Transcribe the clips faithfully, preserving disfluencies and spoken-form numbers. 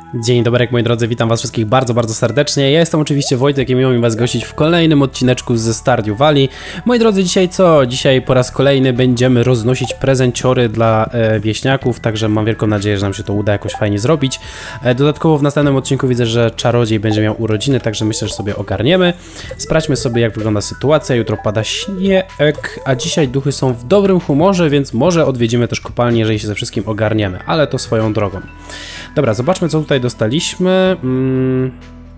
Dzień dobry, moi drodzy, witam was wszystkich bardzo, bardzo serdecznie. Ja jestem oczywiście Wojtek i miło mi was gościć w kolejnym odcineczku ze Stardew Valley. Moi drodzy, dzisiaj co? Dzisiaj po raz kolejny będziemy roznosić prezenciory dla e, wieśniaków, także mam wielką nadzieję, że nam się to uda jakoś fajnie zrobić. E, dodatkowo w następnym odcinku widzę, że czarodziej będzie miał urodziny, także myślę, że sobie ogarniemy. Sprawdźmy sobie, jak wygląda sytuacja. Jutro pada śnieg, a dzisiaj duchy są w dobrym humorze, więc może odwiedzimy też kopalnię, jeżeli się ze wszystkim ogarniemy, ale to swoją drogą. Dobra, zobaczmy, co tutaj dostaliśmy. Hmm.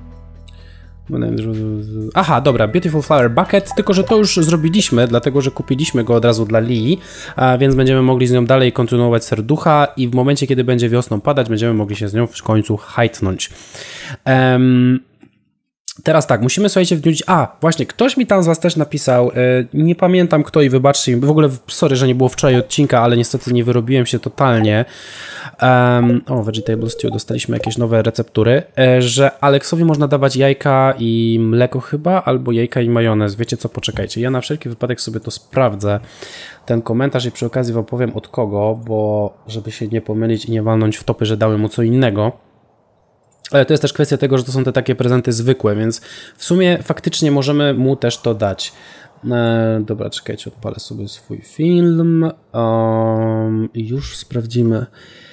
Aha, dobra, Beautiful Flower Bucket, tylko że to już zrobiliśmy, dlatego że kupiliśmy go od razu dla Lee, a więc będziemy mogli z nią dalej kontynuować serducha i w momencie, kiedy będzie wiosną padać, będziemy mogli się z nią w końcu hajtnąć. Um, Teraz tak, musimy, słuchajcie, w dniu... A, właśnie, ktoś mi tam z was też napisał, yy, nie pamiętam kto i wybaczcie mi, w ogóle sorry, że nie było wczoraj odcinka, ale niestety nie wyrobiłem się totalnie. Um, o, Vegetable Stew, dostaliśmy jakieś nowe receptury, yy, że Aleksowi można dawać jajka i mleko chyba, albo jajka i majonez. Wiecie co, poczekajcie, ja na wszelki wypadek sobie to sprawdzę, ten komentarz i przy okazji wam powiem od kogo, bo żeby się nie pomylić i nie walnąć w topy, że dały mu co innego. Ale to jest też kwestia tego, że to są te takie prezenty zwykłe, więc w sumie faktycznie możemy mu też to dać. E, dobra, czekajcie, odpalę sobie swój film. Um, już sprawdzimy.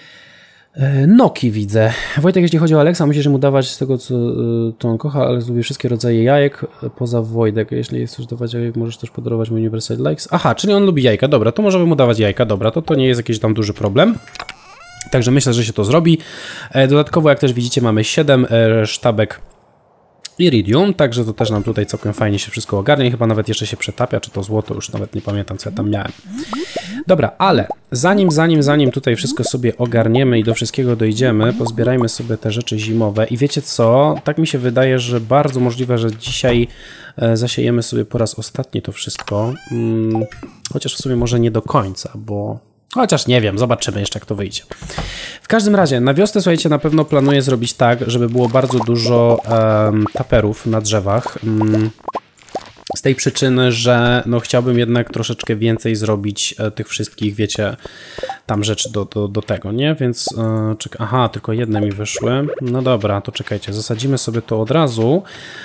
E, Noki widzę. Wojtek, jeśli chodzi o Aleksa, musisz mu dawać z tego, co, co on kocha, ale lubi wszystkie rodzaje jajek poza Wojtek. Jeśli chcesz dawać jajek, możesz też podarować mu Universal Likes. Aha, czyli on lubi jajka. Dobra, to możemy mu dawać jajka. Dobra, to to nie jest jakiś tam duży problem. Także myślę, że się to zrobi. Dodatkowo, jak też widzicie, mamy siedem sztabek iridium, także to też nam tutaj całkiem fajnie się wszystko ogarnia. Chyba nawet jeszcze się przetapia, czy to złoto, już nawet nie pamiętam, co ja tam miałem. Dobra, ale zanim, zanim, zanim tutaj wszystko sobie ogarniemy i do wszystkiego dojdziemy, pozbierajmy sobie te rzeczy zimowe. I wiecie co? Tak mi się wydaje, że bardzo możliwe, że dzisiaj zasiejemy sobie po raz ostatni to wszystko. Hmm, chociaż w sumie może nie do końca, bo... Chociaż nie wiem, zobaczymy jeszcze, jak to wyjdzie. W każdym razie, na wiosnę, słuchajcie, na pewno planuję zrobić tak, żeby było bardzo dużo um, taperów na drzewach. Um, z tej przyczyny, że no, chciałbym jednak troszeczkę więcej zrobić e, tych wszystkich, wiecie, tam rzeczy do, do, do tego, nie? Więc, e, czek- aha, tylko jedne mi wyszły. No dobra, to czekajcie, zasadzimy sobie to od razu.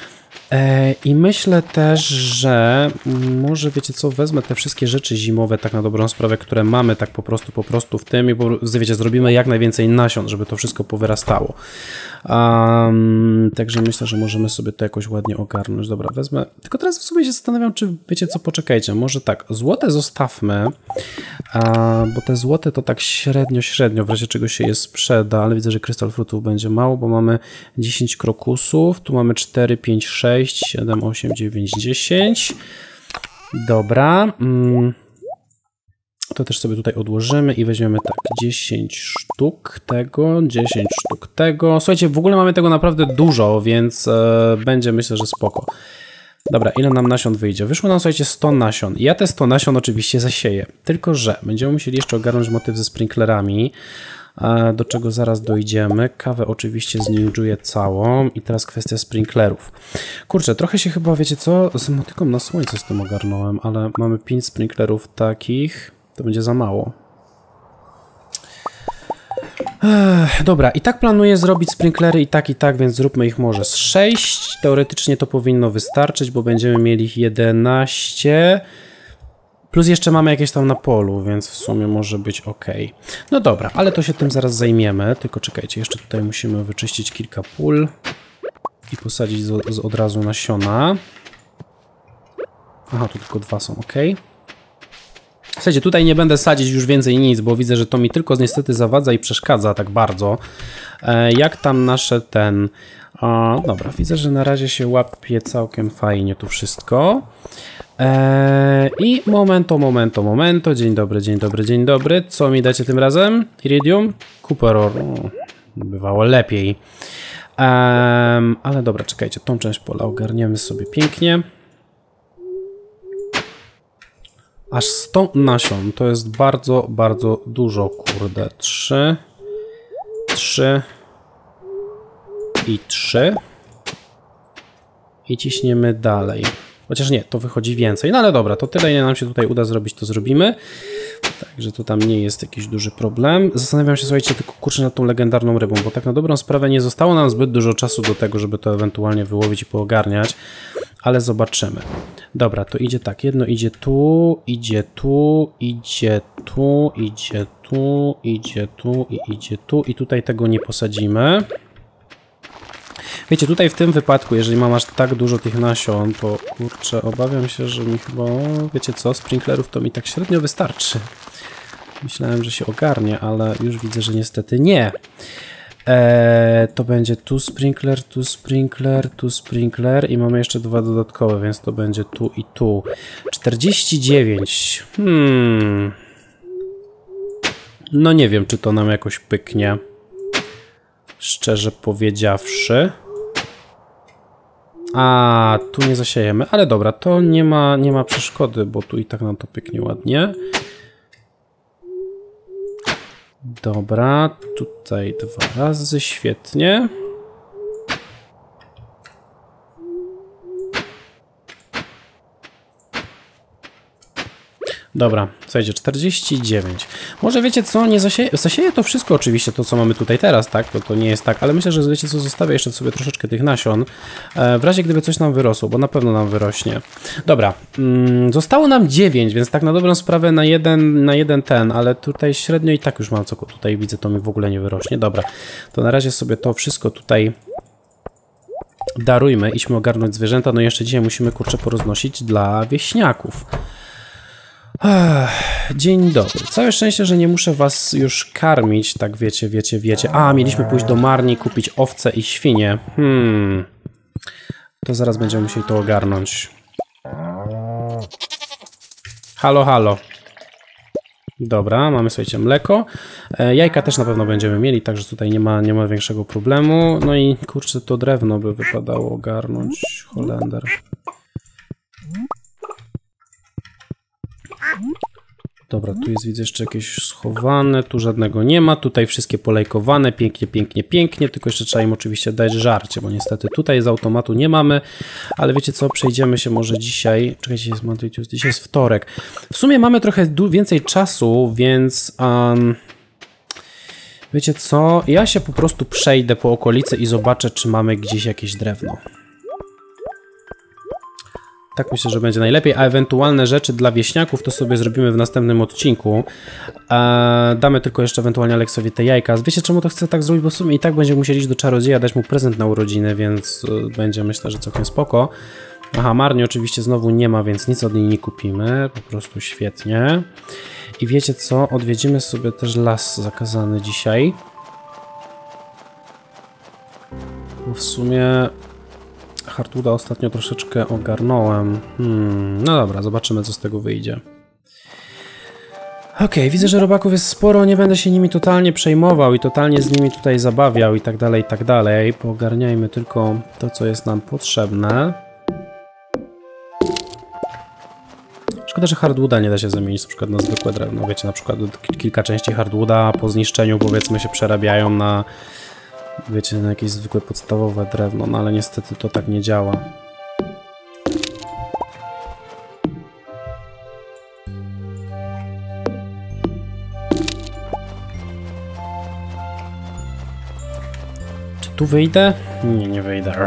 I myślę też, że może wiecie co, wezmę te wszystkie rzeczy zimowe tak na dobrą sprawę, które mamy tak po prostu, po prostu w tym i po, wiecie, zrobimy jak najwięcej nasion, żeby to wszystko powyrastało. Um, także myślę, że możemy sobie to jakoś ładnie ogarnąć. Dobra, wezmę, tylko teraz w sumie się zastanawiam, czy wiecie co, poczekajcie, może tak, złote zostawmy, a, bo te złote to tak średnio, średnio, w razie czego się je sprzeda, ale widzę, że krystal fruitów będzie mało, bo mamy dziesięć krokusów, tu mamy cztery, pięć, sześć, siedem, osiem, dziewięć, dziesięć. Dobra. To też sobie tutaj odłożymy i weźmiemy tak, dziesięć sztuk tego, dziesięć sztuk tego. Słuchajcie, w ogóle mamy tego naprawdę dużo, więc e, będzie, myślę, że spoko. Dobra, ile nam nasion wyjdzie? Wyszło nam, słuchajcie, sto nasion. Ja te sto nasion oczywiście zasieję, tylko że będziemy musieli jeszcze ogarnąć motyw ze sprinklerami, do czego zaraz dojdziemy. Kawę oczywiście zninjuję całą i teraz kwestia sprinklerów. Kurczę, trochę się chyba, wiecie co, z motyką na słońce z tym ogarnąłem, ale mamy pięć sprinklerów takich, to będzie za mało. Ech, dobra, i tak planuję zrobić sprinklery i tak, i tak, więc zróbmy ich może z sześć. Teoretycznie to powinno wystarczyć, bo będziemy mieli ich jedenaście. Plus jeszcze mamy jakieś tam na polu, więc w sumie może być ok. No dobra, ale to się tym zaraz zajmiemy. Tylko czekajcie, jeszcze tutaj musimy wyczyścić kilka pól i posadzić z, z od razu nasiona. Aha, tu tylko dwa są, ok. Słuchajcie, tutaj nie będę sadzić już więcej nic, bo widzę, że to mi tylko niestety zawadza i przeszkadza tak bardzo. E, jak tam nasze ten... O, dobra, widzę, że na razie się łapie całkiem fajnie tu wszystko. Eee, I momento, momento, momento. Dzień dobry, dzień dobry, dzień dobry. Co mi dacie tym razem? Iridium? Cooper ore. Bywało lepiej. Eee, ale dobra, czekajcie, tą część pola ogarniemy sobie pięknie. Aż sto nasion. To jest bardzo, bardzo dużo, kurde. Trzy. Trzy. I trzy. I ciśniemy dalej. Chociaż nie, to wychodzi więcej. No ale dobra, to tyle, ile nam się tutaj uda zrobić, to zrobimy. Także to tam nie jest jakiś duży problem. Zastanawiam się, słuchajcie, tylko kurczę nad tą legendarną rybą, bo tak na dobrą sprawę nie zostało nam zbyt dużo czasu do tego, żeby to ewentualnie wyłowić i poogarniać. Ale zobaczymy. Dobra, to idzie tak. Jedno idzie tu, idzie tu, idzie tu, idzie tu, idzie tu i idzie tu. I tutaj tego nie posadzimy. Wiecie, tutaj w tym wypadku, jeżeli mam aż tak dużo tych nasion, to kurczę, obawiam się, że mi chyba, wiecie co, sprinklerów to mi tak średnio wystarczy. Myślałem, że się ogarnie, ale już widzę, że niestety nie. Eee, to będzie tu sprinkler, tu sprinkler, tu sprinkler i mamy jeszcze dwa dodatkowe, więc to będzie tu i tu. czterdzieści dziewięć. Hmm. No nie wiem, czy to nam jakoś pyknie. Szczerze powiedziawszy. A, tu nie zasiejemy, ale dobra, to nie ma, nie ma przeszkody, bo tu i tak nam to pyknie ładnie. Dobra, tutaj dwa razy, świetnie. Dobra, słuchajcie, czterdzieści dziewięć. Może wiecie co, nie zasieje, zasieje to wszystko oczywiście, to co mamy tutaj teraz, tak? To, to nie jest tak, ale myślę, że wiecie co, zostawię jeszcze sobie troszeczkę tych nasion, e, w razie gdyby coś nam wyrosło, bo na pewno nam wyrośnie. Dobra, mm, zostało nam dziewięć, więc tak na dobrą sprawę na jeden, na jeden ten, ale tutaj średnio i tak już mam co, tutaj widzę, to mi w ogóle nie wyrośnie. Dobra, to na razie sobie to wszystko tutaj darujmy, idźmy ogarnąć zwierzęta, no i jeszcze dzisiaj musimy kurczę poroznosić dla wieśniaków. Dzień dobry. Całe szczęście, że nie muszę was już karmić, tak wiecie, wiecie, wiecie. A, mieliśmy pójść do Marni, kupić owce i świnie. Hmm. To zaraz będziemy musieli to ogarnąć. Halo, halo. Dobra, mamy, słuchajcie, mleko. E, jajka też na pewno będziemy mieli, także tutaj nie ma, nie ma większego problemu. No i kurczę, to drewno by wypadało ogarnąć. Holender. Dobra, tu jest, widzę, jeszcze jakieś schowane, tu żadnego nie ma, tutaj wszystkie polejkowane, pięknie, pięknie, pięknie, tylko jeszcze trzeba im oczywiście dać żarcie, bo niestety tutaj z automatu nie mamy, ale wiecie co, przejdziemy się może dzisiaj, czekajcie, jest Monday, Tuesday, dzisiaj jest wtorek, w sumie mamy trochę więcej czasu, więc um, wiecie co, ja się po prostu przejdę po okolicy i zobaczę, czy mamy gdzieś jakieś drewno. Tak myślę, że będzie najlepiej, a ewentualne rzeczy dla wieśniaków to sobie zrobimy w następnym odcinku. Eee, damy tylko jeszcze ewentualnie Aleksowi te jajka. Wiecie, czemu to chcę tak zrobić? Bo w sumie i tak będziemy musieli iść do czarodzieja, dać mu prezent na urodziny, więc y, będzie, myślę, że całkiem spoko. Aha, Marni oczywiście znowu nie ma, więc nic od niej nie kupimy. Po prostu świetnie. I wiecie co? Odwiedzimy sobie też las zakazany dzisiaj. Bo w sumie Hardwooda ostatnio troszeczkę ogarnąłem. Hmm, no dobra, zobaczymy, co z tego wyjdzie. Okej, okay, widzę, że robaków jest sporo, nie będę się nimi totalnie przejmował i totalnie z nimi tutaj zabawiał i tak dalej, i tak dalej. Poogarniajmy tylko to, co jest nam potrzebne. Szkoda, że hardwooda nie da się zamienić na przykład na zwykłe drewno. Wiecie, na przykład kilka części hardwooda po zniszczeniu, powiedzmy, się przerabiają na, wiecie, na jakieś zwykłe podstawowe drewno, no ale niestety to tak nie działa. Czy tu wyjdę? Nie, nie wyjdę.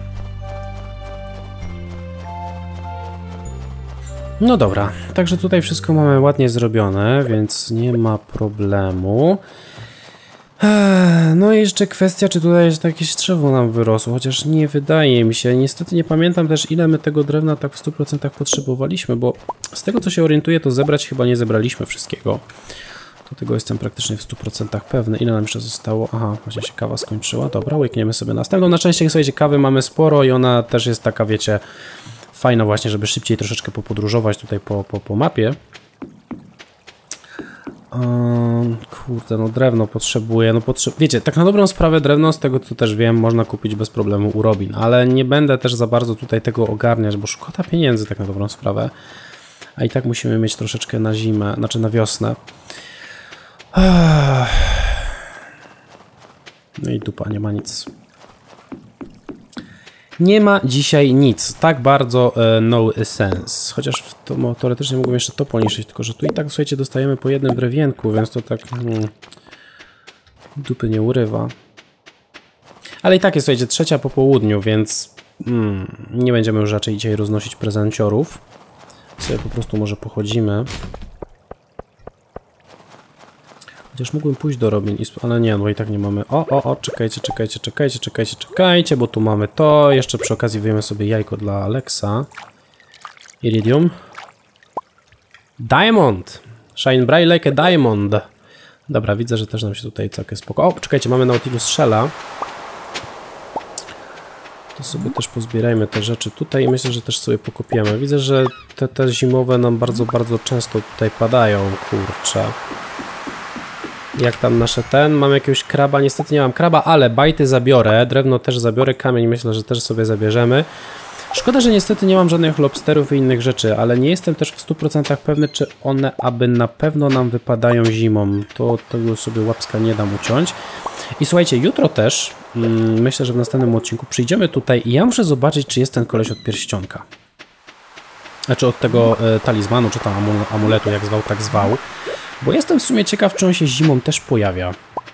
No dobra, także tutaj wszystko mamy ładnie zrobione, więc nie ma problemu. No i jeszcze kwestia, czy tutaj jakieś drzewo nam wyrosło, chociaż nie wydaje mi się. Niestety nie pamiętam też, ile my tego drewna tak w stu procentach potrzebowaliśmy, bo z tego, co się orientuję, to zebrać chyba nie zebraliśmy wszystkiego. Do tego jestem praktycznie w stu procentach pewny. Ile nam jeszcze zostało? Aha, właśnie się kawa skończyła. Dobra, łykniemy sobie następną. Na szczęście, słuchajcie, kawy mamy sporo i ona też jest taka, wiecie, fajna właśnie, żeby szybciej troszeczkę popodróżować tutaj po, po, po mapie. Um, kurde, no drewno potrzebuję, no potrze wiecie, tak na dobrą sprawę drewno, z tego co też wiem, można kupić bez problemu u Robin, ale nie będę też za bardzo tutaj tego ogarniać, bo szkoda pieniędzy tak na dobrą sprawę, a i tak musimy mieć troszeczkę na zimę, znaczy na wiosnę. No i dupa, nie ma nic. Nie ma dzisiaj nic. Tak bardzo e, no sense. Chociaż to, no, teoretycznie mógłbym jeszcze to poniszczyć, tylko że tu i tak, słuchajcie, dostajemy po jednym drewienku, więc to tak hmm, dupy nie urywa. Ale i tak jest, słuchajcie, trzecia po południu, więc hmm, nie będziemy już raczej dzisiaj roznosić prezenciorów. Sobie po prostu może pochodzimy. Chociaż mógłbym pójść do Robin, ale nie, no i tak nie mamy. O, o, o, czekajcie, czekajcie, czekajcie, czekajcie, czekajcie, bo tu mamy to. Jeszcze przy okazji wyjmiemy sobie jajko dla Alexa. Iridium. Diamond! Shine bright like a diamond. Dobra, widzę, że też nam się tutaj całkiem spoko. O, czekajcie, mamy Nautilus Shella. To sobie też pozbierajmy te rzeczy tutaj i myślę, że też sobie pokopiemy. Widzę, że te, te zimowe nam bardzo, bardzo często tutaj padają, kurczę. Jak tam nasze ten? Mam jakiegoś kraba, niestety nie mam kraba, ale bajty zabiorę, drewno też zabiorę, kamień myślę, że też sobie zabierzemy. Szkoda, że niestety nie mam żadnych lobsterów i innych rzeczy, ale nie jestem też w stu procentach pewny, czy one aby na pewno nam wypadają zimą. To tego sobie łapska nie dam uciąć. I słuchajcie, jutro też, mm, myślę, że w następnym odcinku przyjdziemy tutaj i ja muszę zobaczyć, czy jest ten koleś od pierścionka. Znaczy od tego e, talizmanu, czy tam amuletu, jak zwał, tak zwał. Bo jestem w sumie ciekaw, czy on się zimą też pojawia.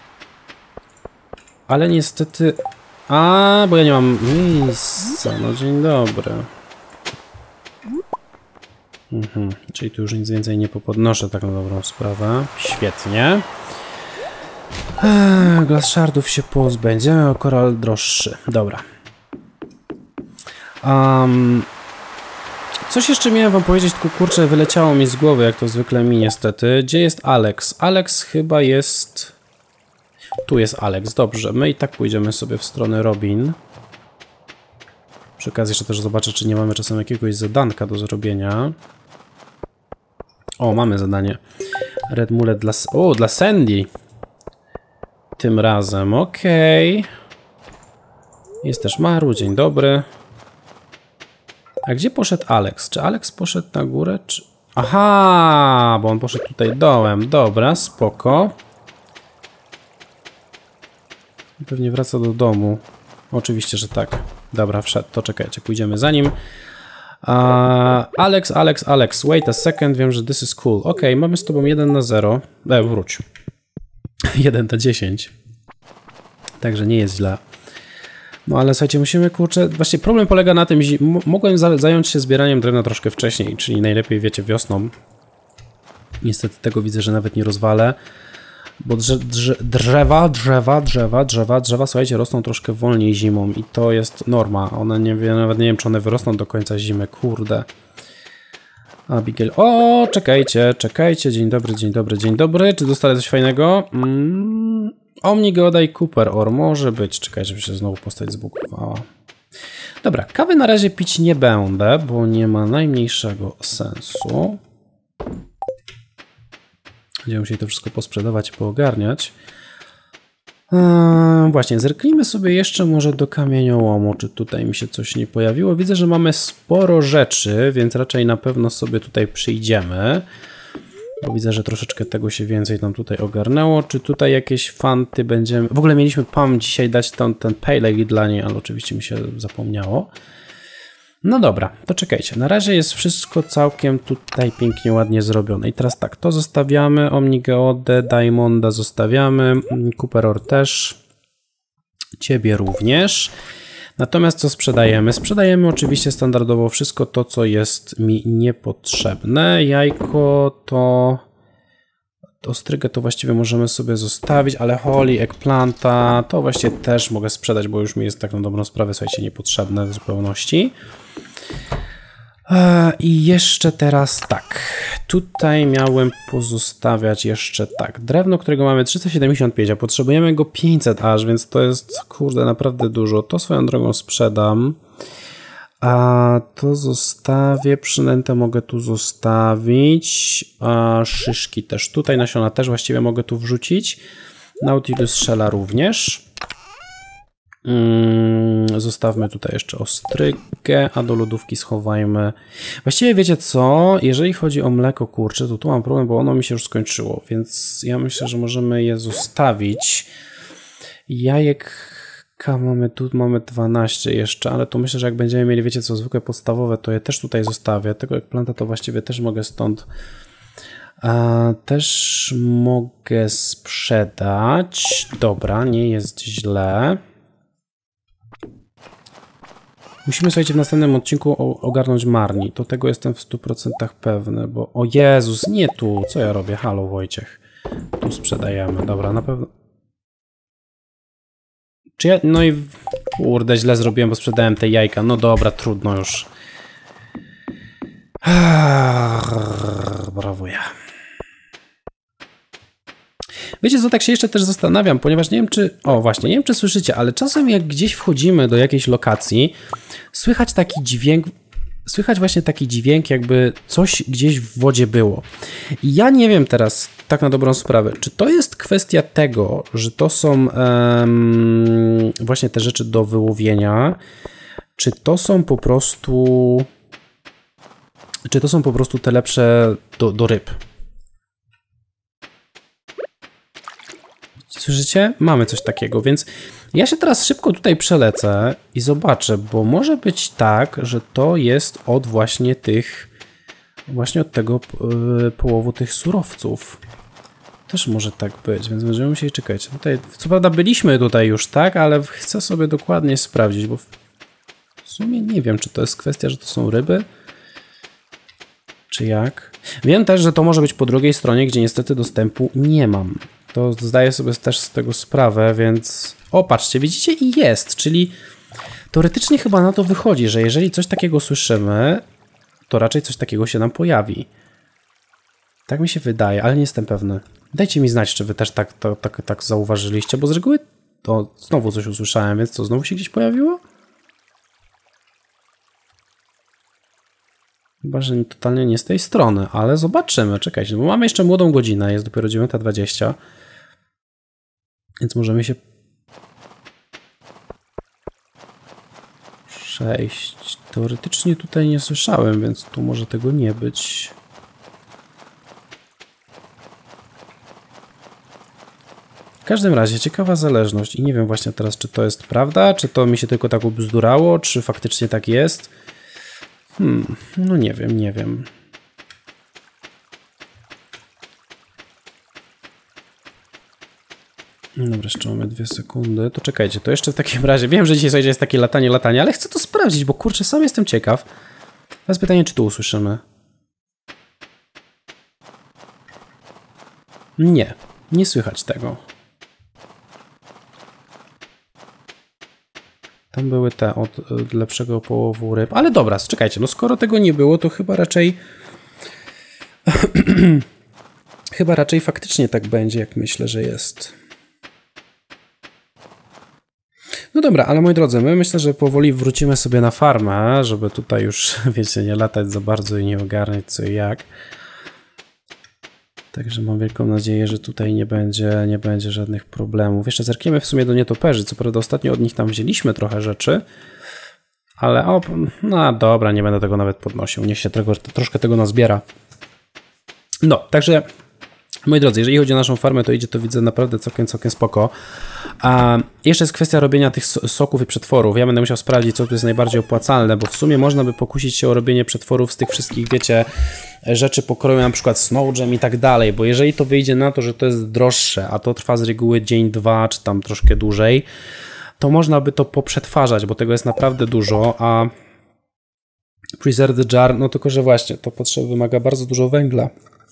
Ale niestety... A, bo ja nie mam miejsca. No dzień dobry. Mhm. Czyli tu już nic więcej nie popodnoszę, tak na dobrą sprawę. Świetnie. Eee, Glass shardów się pozbędziemy, a koral droższy. Dobra. Um, coś jeszcze miałem wam powiedzieć, tylko kurczę, wyleciało mi z głowy, jak to zwykle mi niestety. Gdzie jest Alex? Alex chyba jest... Tu jest Alex, dobrze. My i tak pójdziemy sobie w stronę Robin. Przy okazji jeszcze też zobaczę, czy nie mamy czasem jakiegoś zadanka do zrobienia. O, mamy zadanie. Red Mullet dla... O, dla Sandy. Tym razem, okej. Okay. Jest też Maru, dzień dobry. A gdzie poszedł Alex? Czy Alex poszedł na górę, czy... Aha, bo on poszedł tutaj dołem. Dobra, spoko. Pewnie wraca do domu. Oczywiście, że tak. Dobra, wszedł. To czekajcie, pójdziemy za nim. Uh, Alex, Alex, Alex. Wait a second, wiem, że this is cool. Ok, mamy z tobą jeden na zero. E, wróć. jeden na dziesięć. Także nie jest źle. No ale słuchajcie, musimy, kurczę... Właśnie problem polega na tym, że mogłem zająć się zbieraniem drewna troszkę wcześniej, czyli najlepiej, wiecie, wiosną. Niestety tego widzę, że nawet nie rozwalę. Bo drze, drze, drzewa, drzewa, drzewa, drzewa, drzewa, słuchajcie, rosną troszkę wolniej zimą i to jest norma. One nie wiem, nawet nie wiem, czy one wyrosną do końca zimy, kurde. Abigail, o, czekajcie, czekajcie, dzień dobry, dzień dobry, dzień dobry. Czy dostali coś fajnego? Mm, Omnigoda i Cooper Ore, może być. Czekajcie, żeby się znowu postać zbugowała. Dobra, kawy na razie pić nie będę, bo nie ma najmniejszego sensu. Będziemy musieli to wszystko posprzedawać i poogarniać. Eee, właśnie, zerknijmy sobie jeszcze może do kamieniołomu, czy tutaj mi się coś nie pojawiło. Widzę, że mamy sporo rzeczy, więc raczej na pewno sobie tutaj przyjdziemy. Bo widzę, że troszeczkę tego się więcej nam tutaj ogarnęło. Czy tutaj jakieś fanty będziemy... W ogóle mieliśmy Pam dzisiaj dać ten, ten pale ale dla niej, ale oczywiście mi się zapomniało. No dobra, to czekajcie. Na razie jest wszystko całkiem tutaj pięknie, ładnie zrobione. I teraz tak, to zostawiamy, Omnigeodę, Diamonda zostawiamy, Cooper Ore też, ciebie również. Natomiast co sprzedajemy? Sprzedajemy oczywiście standardowo wszystko to, co jest mi niepotrzebne. Jajko to... Ostrygę to właściwie możemy sobie zostawić, ale Holly, Eggplanta to właściwie też mogę sprzedać, bo już mi jest tak na dobrą sprawę, słuchajcie, niepotrzebne w zupełności. I jeszcze teraz tak, tutaj miałem pozostawiać jeszcze tak, drewno, którego mamy trzysta siedemdziesiąt pięć, a potrzebujemy go pięćset aż, więc to jest, kurde, naprawdę dużo. To swoją drogą sprzedam. A to zostawię, przynętę mogę tu zostawić, a szyszki też tutaj, nasiona też właściwie mogę tu wrzucić, Nautilus Shella również. Mm, zostawmy tutaj jeszcze ostrygę, a do lodówki schowajmy. Właściwie wiecie co, jeżeli chodzi o mleko kurcze, to tu mam problem, bo ono mi się już skończyło, więc ja myślę, że możemy je zostawić. Jajek Mamy tu, mamy dwanaście jeszcze, ale to myślę, że jak będziemy mieli, wiecie co, zwykłe podstawowe, to je też tutaj zostawię. Tego eggplanta to właściwie też mogę stąd. A, też mogę sprzedać. Dobra, nie jest źle. Musimy, słuchajcie, w następnym odcinku ogarnąć Marni. To tego jestem w stu procentach pewny, bo... O Jezus, nie tu! Co ja robię? Halo, Wojciech. Tu sprzedajemy. Dobra, na pewno... Czy ja... No i... Kurde, źle zrobiłem, bo sprzedałem te jajka. No dobra, trudno już. Brawo ja. Wiecie co, tak się jeszcze też zastanawiam, ponieważ nie wiem czy... O właśnie, nie wiem czy słyszycie, ale czasem jak gdzieś wchodzimy do jakiejś lokacji, słychać taki dźwięk... Słychać właśnie taki dźwięk, jakby coś gdzieś w wodzie było. I ja nie wiem teraz, tak na dobrą sprawę, czy to jest kwestia tego, że to są um, właśnie te rzeczy do wyłowienia, czy to są po prostu... Czy to są po prostu te lepsze do, do ryb. Słyszycie? Mamy coś takiego, więc ja się teraz szybko tutaj przelecę i zobaczę, bo może być tak, że to jest od właśnie tych, właśnie od tego yy, połowu tych surowców. Też może tak być, więc będziemy musieli czekać. Tutaj, co prawda byliśmy tutaj już, tak, ale chcę sobie dokładnie sprawdzić, bo w sumie nie wiem, czy to jest kwestia, że to są ryby, czy jak. Wiem też, że to może być po drugiej stronie, gdzie niestety dostępu nie mam. To zdaję sobie też z tego sprawę, więc... O, patrzcie, widzicie? I jest, czyli teoretycznie chyba na to wychodzi, że jeżeli coś takiego słyszymy, to raczej coś takiego się nam pojawi. Tak mi się wydaje, ale nie jestem pewny. Dajcie mi znać, czy wy też tak, to, tak, tak zauważyliście, bo z reguły to znowu coś usłyszałem, więc co, znowu się gdzieś pojawiło? Chyba, że totalnie nie z tej strony, ale zobaczymy, czekajcie, bo mamy jeszcze młodą godzinę, jest dopiero dziewiąta dwadzieścia, więc możemy się... sześć. Teoretycznie tutaj nie słyszałem, więc tu może tego nie być. W każdym razie ciekawa zależność i nie wiem właśnie teraz, czy to jest prawda, czy to mi się tylko tak ubzdurało, czy faktycznie tak jest. Hmm, no nie wiem, nie wiem. Dobra, jeszcze mamy dwie sekundy. To czekajcie, to jeszcze w takim razie... Wiem, że dzisiaj jest takie latanie, latanie, ale chcę to sprawdzić, bo kurczę, sam jestem ciekaw. Teraz pytanie, czy tu usłyszymy? Nie, nie słychać tego. Tam były te od, od lepszego połowu ryb. Ale dobra, czekajcie, no skoro tego nie było, to chyba raczej... chyba raczej faktycznie tak będzie, jak myślę, że jest. No dobra, ale moi drodzy, my myślę, że powoli wrócimy sobie na farmę, żeby tutaj już, wiecie, nie latać za bardzo i nie ogarniać co i jak. Także mam wielką nadzieję, że tutaj nie będzie, nie będzie żadnych problemów. Jeszcze zerkniemy w sumie do nietoperzy, co prawda ostatnio od nich tam wzięliśmy trochę rzeczy, ale o, no dobra, nie będę tego nawet podnosił, niech się tego, troszkę tego nazbiera. No, także moi drodzy, jeżeli chodzi o naszą farmę, to idzie to widzę naprawdę całkiem, całkiem spoko. A jeszcze jest kwestia robienia tych soków i przetworów. Ja będę musiał sprawdzić, co tu jest najbardziej opłacalne, bo w sumie można by pokusić się o robienie przetworów z tych wszystkich, wiecie, rzeczy pokroju, na przykład Snow Gem i tak dalej, bo jeżeli to wyjdzie na to, że to jest droższe, a to trwa z reguły dzień, dwa, czy tam troszkę dłużej, to można by to poprzetwarzać, bo tego jest naprawdę dużo, a Preserved Jar, no tylko, że właśnie, to potrzeba, wymaga bardzo dużo węgla.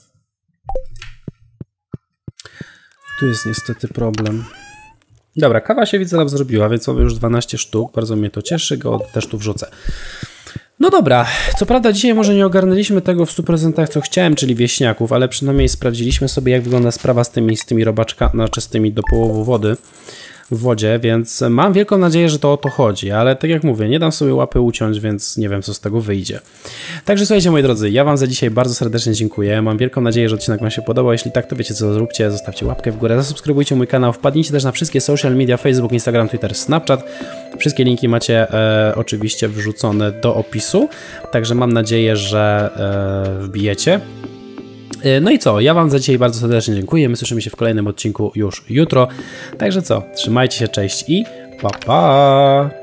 Tu jest niestety problem. Dobra, kawa się widzę nam zrobiła, więc mamy już dwanaście sztuk, bardzo mnie to cieszy, go też tu wrzucę. No dobra, co prawda dzisiaj może nie ogarnęliśmy tego w stu procentach, co chciałem, czyli wieśniaków, ale przynajmniej sprawdziliśmy sobie, jak wygląda sprawa z tymi, z tymi robaczkami, znaczy z tymi do połowu wody w wodzie, więc mam wielką nadzieję, że to o to chodzi, ale tak jak mówię, nie dam sobie łapy uciąć, więc nie wiem, co z tego wyjdzie. Także słuchajcie, moi drodzy, ja wam za dzisiaj bardzo serdecznie dziękuję, mam wielką nadzieję, że odcinek wam się podobał, jeśli tak, to wiecie co zróbcie, zostawcie łapkę w górę, zasubskrybujcie mój kanał, wpadnijcie też na wszystkie social media, Facebook, Instagram, Twitter, Snapchat, wszystkie linki macie e, oczywiście wrzucone do opisu, także mam nadzieję, że e, wbijecie. No i co, ja wam za dzisiaj bardzo serdecznie dziękuję, my słyszymy się w kolejnym odcinku już jutro, także co, trzymajcie się, cześć i Pa, pa!